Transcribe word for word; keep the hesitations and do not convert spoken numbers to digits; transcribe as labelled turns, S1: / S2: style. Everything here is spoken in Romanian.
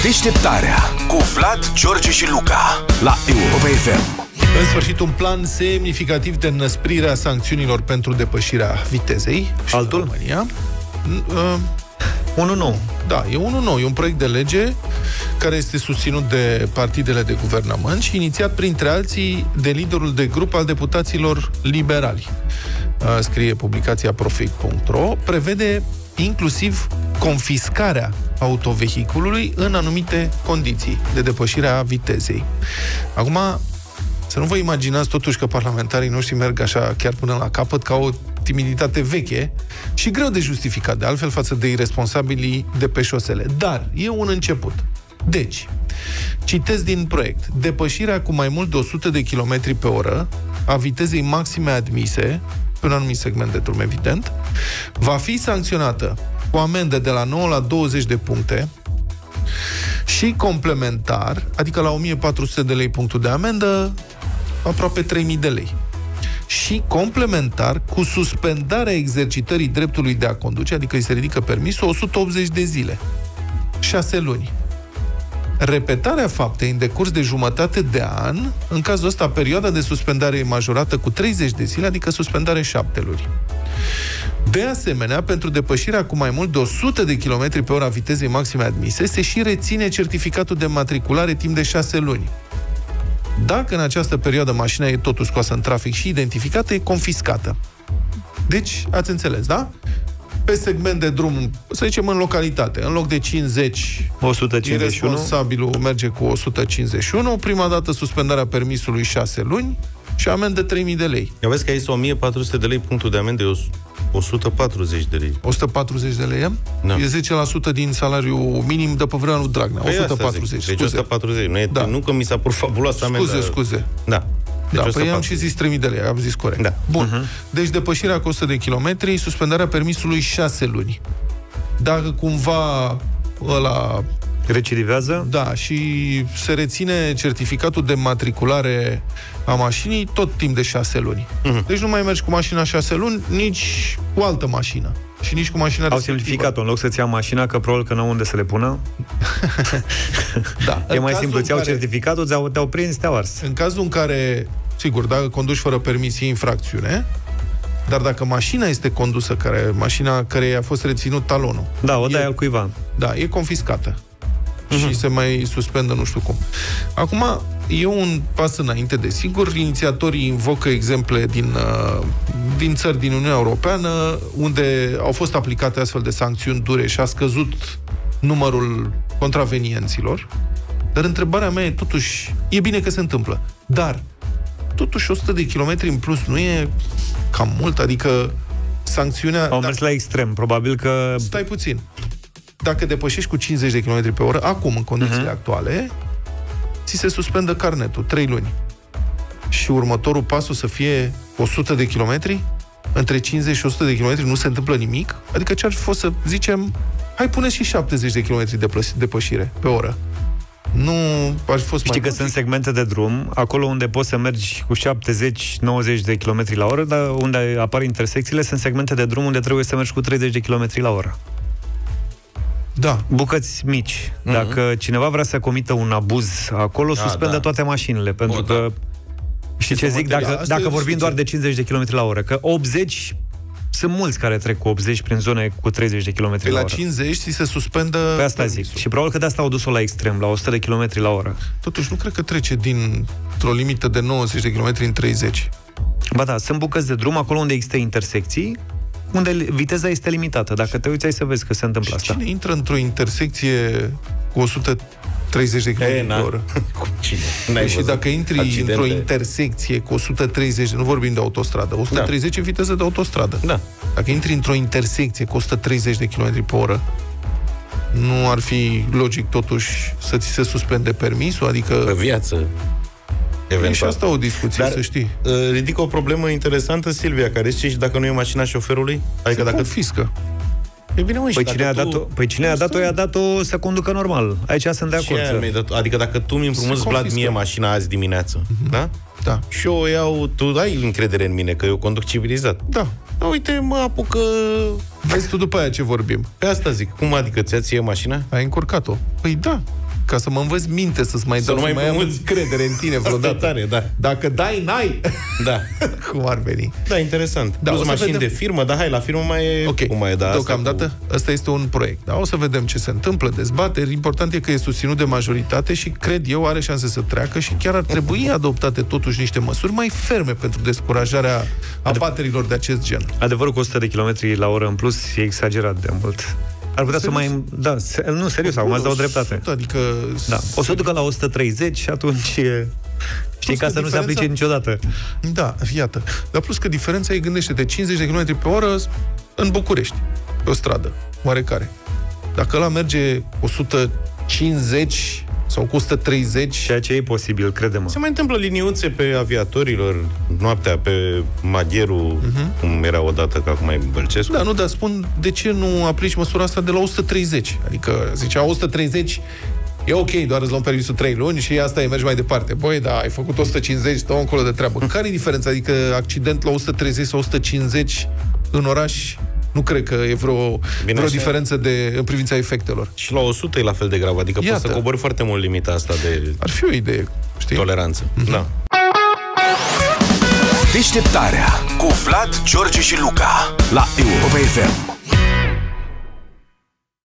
S1: Deșteptarea cu Vlad, George și Luca la Europa F M.
S2: În sfârșit, un plan semnificativ de înăsprire a sancțiunilor pentru depășirea vitezei.
S3: Altul?
S2: România. Uh,
S3: unul nou.
S2: Da, e unul nou. E un proiect de lege care este susținut de partidele de guvernământ și inițiat, printre alții, de liderul de grup al deputaților liberali. Uh, scrie publicația profit punct ro. Prevede inclusiv confiscarea autovehiculului în anumite condiții de depășire a vitezei. Acum, să nu vă imaginați totuși că parlamentarii noștri merg așa chiar până la capăt, ca o timiditate veche și greu de justificat, de altfel, față de irresponsabilii de pe șosele. Dar e un început. Deci, citesc din proiect: depășirea cu mai mult de o sută de kilometri pe oră a vitezei maxime admise pe un anumit segment de drum, evident, va fi sancționată cu amendă de la nouă la douăzeci de puncte și complementar, adică la o mie patru sute de lei punctul de amendă, aproape trei mii de lei. Și complementar cu suspendarea exercitării dreptului de a conduce, adică îi se ridică permisul, o sută optzeci de zile. șase luni. Repetarea faptei în decurs de jumătate de an, în cazul ăsta perioada de suspendare e majorată cu treizeci de zile, adică suspendare șapte luni. De asemenea, pentru depășirea cu mai mult de o sută de kilometri pe oră a vitezei maxime admise, se și reține certificatul de matriculare timp de șase luni. Dacă în această perioadă mașina e totuși scoasă în trafic și identificată, e confiscată. Deci, ați înțeles, da? Pe segment de drum, să zicem în localitate, în loc de cincizeci,
S3: o sută cincizeci și unu,
S2: responsabilul merge cu o sută cincizeci și unu, prima dată suspendarea permisului șase luni și amendă trei mii de lei.
S4: Eu vezi că aici o mie patru sute de lei, punctul de amendă e o sută patruzeci de lei.
S2: o sută patruzeci de lei? Da. E zece la sută din salariul minim de pe vremea lui Dragnea.
S4: Păi
S2: o sută patruzeci.
S4: Deci o sută patruzeci. Nu, e, da. Nu că mi s-a părut fabuloasă amendă.
S2: Scuze, scuze.
S4: Da. Deci
S2: da, păi am și zis trei mii de lei, am zis corect.
S4: Da.
S2: Bun. Uh-huh. Deci depășirea cu o sută de kilometri, suspendarea permisului șase luni. Dacă cumva ăla
S3: recidivează?
S2: Da, și se reține certificatul de matriculare a mașinii tot timp de șase luni. Uh-huh. Deci nu mai mergi cu mașina șase luni, nici cu altă mașină. Și nici cu mașina
S3: Au simplificat-o, în loc să-ți ia mașina, că probabil că n-au unde să le pună.
S2: Da.
S3: E mai simplu, ți-au care... certificatul, te-au, te-au prins, te-au ars.
S2: În cazul în care, sigur, dacă conduci fără permis, e infracțiune, dar dacă mașina este condusă, care, mașina care a fost reținut talonul...
S3: Da, o dai
S2: e,
S3: al cuiva.
S2: Da, e confiscată. Uh-huh. Și se mai suspendă nu știu cum. Acum, e un pas înainte, desigur. Inițiatorii invocă exemple din, uh, din țări din Uniunea Europeană, unde au fost aplicate astfel de sancțiuni dure și a scăzut numărul contravenienților. Dar întrebarea mea e, totuși, e bine că se întâmplă, dar totuși o sută de kilometri în plus nu e cam mult? Adică sancțiunea...
S3: Au mers la extrem, probabil că...
S2: Stai puțin. Dacă depășești cu cincizeci de kilometri pe oră, acum, în condițiile uh-huh. actuale, ți se suspendă carnetul, trei luni. Și următorul pas o să fie o sută de kilometri? Între cincizeci și o sută de kilometri nu se întâmplă nimic? Adică ce ar fi fost să zicem, hai pune și șaptezeci de kilometri de depășire pe oră. Nu ar fi fost
S3: Știi
S2: mai
S3: că sunt segmente de drum, acolo unde poți să mergi cu șaptezeci nouăzeci de kilometri la oră, dar unde apar intersecțiile, sunt segmente de drum unde trebuie să mergi cu treizeci de kilometri la oră.
S2: Da.
S3: Bucăți mici. Mm-hmm. Dacă cineva vrea să comită un abuz acolo, da, suspendă da. toate mașinile, pentru o, că da. știi ce zic? Dacă, dacă vorbim doar de cincizeci de kilometri la oră, că optzeci sunt mulți care trec cu optzeci prin zone cu treizeci de kilometri la oră.
S2: La cincizeci ți se suspendă...
S3: Pe asta zic. Și probabil că de asta au dus-o la extrem, la o sută de kilometri la oră.
S2: Totuși, nu cred că trece dintr-o limită de nouăzeci de kilometri în treizeci.
S3: Ba da, sunt bucăți de drum acolo unde există intersecții, unde viteza este limitată. Dacă te uiți, ai să vezi că se întâmplă asta.
S2: Cine intră într-o intersecție cu o sută treizeci de kilometri pe oră?
S4: Cu cine?
S2: Și dacă intri accidente. într-o intersecție cu o sută treizeci, nu vorbim de autostradă, o sută treizeci da. e viteză de autostradă.
S4: Da.
S2: Dacă intri într-o intersecție cu o sută treizeci de kilometri pe oră, nu ar fi logic totuși să ți se suspende permisul? Adică...
S4: Pe viață.
S2: E și asta o discuție, dar, să știi.
S4: Ridică o problemă interesantă, Silvia, care zice, și dacă nu e mașina șoferului?
S2: Adică se dacă confiscă.
S4: E bine, mă,
S3: păi cine a dat-o, păi cine a dat-o, i-a dat-o să conducă normal. Aici sunt de acord.
S4: Adică dacă tu mi împrumuți, Vlad, mie mașina azi dimineață, uh-huh. da?
S2: Da.
S4: Și eu o iau, tu ai încredere în mine că eu conduc civilizat.
S2: Da.
S4: Da, uite, mă apucă...
S2: Vezi tu după aia ce vorbim.
S4: Pe asta zic. Cum adică ți-a ție mașina?
S2: Ai încurcat-o. Păi da. ca să mă învăț minte, să-ți mai dau, să mai, mai am încredere în tine vreodată.
S4: Tare, da.
S2: Dacă dai, n-ai.
S4: Da.
S2: Cum ar veni?
S4: Da, interesant. Da, plus mașini vedem de firmă, dar hai, la firmă mai e...
S2: Ok,
S4: cum mai e, da,
S2: deocamdată,
S4: asta cu...
S2: ăsta este un proiect. Da? O să vedem ce se întâmplă, dezbateri. Important e că e susținut de majoritate și, cred eu, are șanse să treacă și chiar ar trebui adoptate totuși niște măsuri mai ferme pentru descurajarea abaterilor de acest gen.
S3: Adevărul că o sută de kilometri la oră în plus e exagerat de mult. Ar putea serios? Să mai... Da, se... nu, serios, acum îți dau dreptate.
S2: Adică...
S3: Da. O să ducă la o sută treizeci și atunci e... Știi, ca să diferența... nu se aplice niciodată.
S2: Da, iată. Dar plus că diferența e, gândește-te, cincizeci de kilometri pe oră în București, pe o stradă, oarecare. Dacă ăla merge o sută cincizeci sau cu o sută treizeci...
S3: Ceea ce e posibil, crede-mă.
S4: Se mai întâmplă liniuțe pe aviatorilor noaptea, pe Magheru, uh-huh. cum era odată, că acum e Bălcescu.
S2: Da, nu, dar spun, de ce nu aplici măsura asta de la o sută treizeci? Adică, zicea, o sută treizeci e ok, doar îți luăm permisul trei luni și asta e, mergi mai departe. Băi, da, ai făcut o sută cincizeci, stau încolo de treabă. Care e diferența? Adică accident la o sută treizeci sau o sută cincizeci în oraș? Nu cred că e vreo, vreo diferență de, în privința efectelor.
S4: Și la o sută e la fel de grav, adică Iată. poți să cobori foarte mult limita asta de...
S2: Ar fi o idee, știi?
S4: Toleranță. Mm-hmm. Da.
S1: Deșteptarea cu Vlad, George și Luca la Europa F M.